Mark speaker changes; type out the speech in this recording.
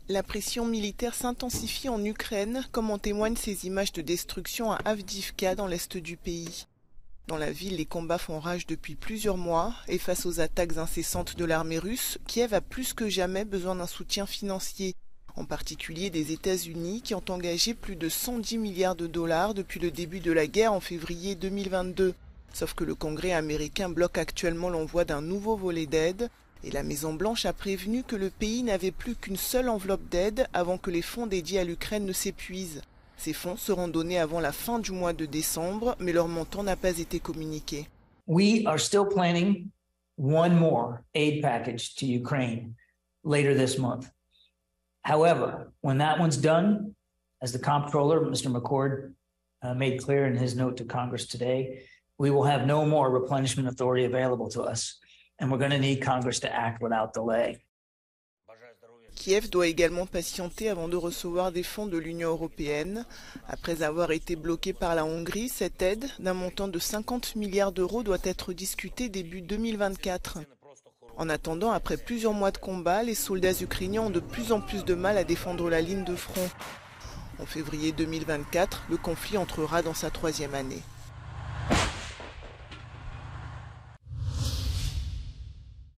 Speaker 1: La pression militaire s'intensifie en Ukraine, comme en témoignent ces images de destruction à Avdiivka dans l'est du pays. Dans la ville, les combats font rage depuis plusieurs mois et face aux attaques incessantes de l'armée russe, Kiev a plus que jamais besoin d'un soutien financier, en particulier des États-Unis qui ont engagé plus de 110 milliards de dollars depuis le début de la guerre en février 2022. Sauf que le Congrès américain bloque actuellement l'envoi d'un nouveau volet d'aide et la Maison-Blanche a prévenu que le pays n'avait plus qu'une seule enveloppe d'aide avant que les fonds dédiés à l'Ukraine ne s'épuisent. Ces fonds seront donnés avant la fin du mois de décembre, mais leur montant n'a pas été communiqué.
Speaker 2: We are still planning one more aid package to Ukraine later this month. However, when that one's done, as the comptroller, Mr. McCord, made clear in his note to Congress today, we will have no more replenishment authority available to us, and we're going to need Congress to act without delay.
Speaker 1: Kiev doit également patienter avant de recevoir des fonds de l'Union européenne. Après avoir été bloqué par la Hongrie, cette aide, d'un montant de 50 milliards d'euros, doit être discutée début 2024. En attendant, après plusieurs mois de combat, les soldats ukrainiens ont de plus en plus de mal à défendre la ligne de front. En février 2024, le conflit entrera dans sa 3e année.